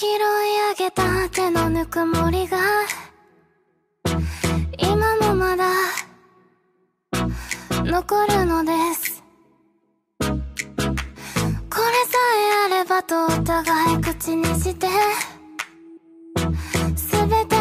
拾い上げた手のぬくもりが今もまだ残るのです。これさえあればとお互い口にして全て